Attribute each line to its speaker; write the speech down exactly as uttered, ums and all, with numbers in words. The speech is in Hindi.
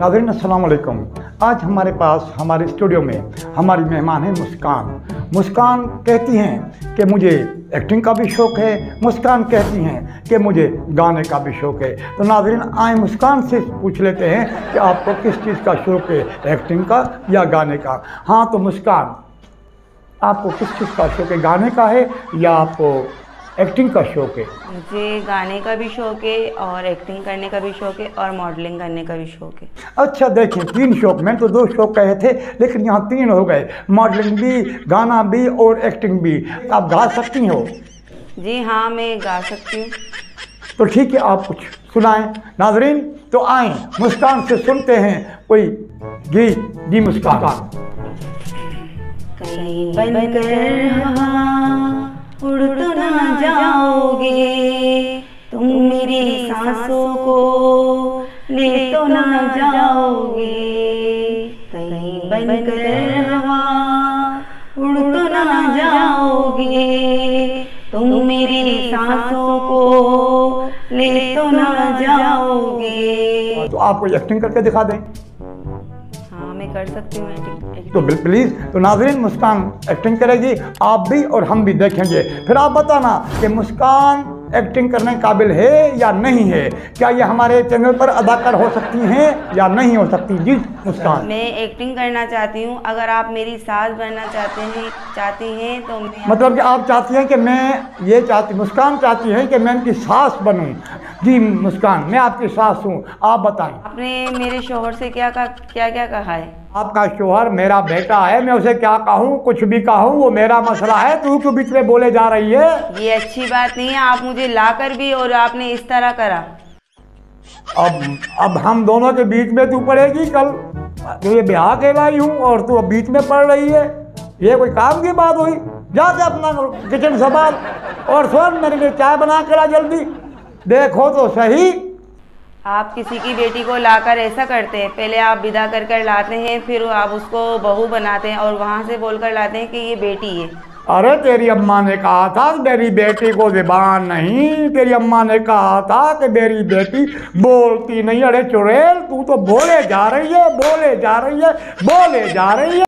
Speaker 1: नाज़रीन अस्सलाम वालेकुम। आज हमारे पास हमारे स्टूडियो में हमारी मेहमान है मुस्कान। मुस्कान कहती हैं कि मुझे एक्टिंग का भी शौक़ है, मुस्कान कहती हैं कि मुझे गाने का भी शौक़ है। तो नाज़रीन आए मुस्कान से पूछ लेते हैं कि आपको किस चीज़ का शौक़ है, एक्टिंग का या गाने का। हाँ तो मुस्कान, आपको किस चीज़ का शौक़ है, गाने का है या आपको एक्टिंग का शौक़ है?
Speaker 2: मुझे गाने का भी शौक़ है और एक्टिंग करने का भी शौक़ है और मॉडलिंग करने का भी शौक़ है। अच्छा
Speaker 1: देखें, तीन शौक़, मैंने तो दो शौक़ कहे थे लेकिन यहाँ तीन हो गए, मॉडलिंग भी, गाना भी और एक्टिंग भी। आप गा सकती हो?
Speaker 2: जी हाँ, मैं गा सकती हूँ।
Speaker 1: तो ठीक है, आप कुछ सुनाएं। नाज़रीन तो आए मुस्कान से सुनते हैं कोई गीत। जी मुस्कान।
Speaker 2: कहीं बनकर हवा उड़ तो ना जाओगे, तुम मेरी सांसों को ले तो ना जाओगे। कहीं बनकर हवा उड़ तो ना जाओगे, तुम मेरी सांसों को ले तो ना जाओगे।
Speaker 1: तो आप कोई एक्टिंग करके दिखा दें।
Speaker 2: हाँ मैं कर सकती हूँ एक्टिंग।
Speaker 1: तो प्लीज़, तो नाज़रीन मुस्कान एक्टिंग करेगी, आप भी और हम भी देखेंगे। फिर आप बताना कि मुस्कान एक्टिंग करने काबिल है या नहीं है, क्या ये हमारे चैनल पर अदाकार हो सकती हैं या नहीं हो सकती। जी मुस्कान।
Speaker 2: मैं एक्टिंग करना चाहती हूँ, अगर आप मेरी सास बनना चाहते हैं चाहती हैं तो मैं
Speaker 1: मतलब कि आप चाहती हैं कि मैं ये चाहती मुस्कान चाहती हैं कि मैं इनकी सास बनूं। जी मुस्कान, मैं आपकी सास हूँ, आप बताएं।
Speaker 2: आपने मेरे शौहर से क्या कहा, क्या क्या कहा है?
Speaker 1: आपका शौहर मेरा बेटा है, मैं उसे क्या कहूँ, कुछ भी कहूँ वो मेरा मसला है, तू क्यों बीच में बोले जा रही है?
Speaker 2: ये अच्छी बात नहीं है, आप मुझे लाकर भी और आपने इस तरह करा।
Speaker 1: अब अब हम दोनों के बीच में तू पड़ेगी कल। तो ये ब्याह के लाई हूँ और तू अब बीच में पड़ रही है, ये कोई काम की बात हुई? जाके अपना किचन संभाल और सुन, मेरे लिए चाय बना के ला जल्दी। देखो तो सही,
Speaker 2: आप किसी की बेटी को लाकर ऐसा करते हैं, पहले आप विदा कर कर लाते हैं, फिर आप उसको बहू बनाते हैं और वहाँ से बोलकर लाते हैं कि ये बेटी है।
Speaker 1: अरे तेरी अम्मा ने कहा था मेरी बेटी को ज़बान नहीं, तेरी अम्मा ने कहा था कि मेरी बेटी बोलती नहीं। अरे चुड़ैल, तू तो बोले जा रही है, बोले जा रही है, बोले जा रही है।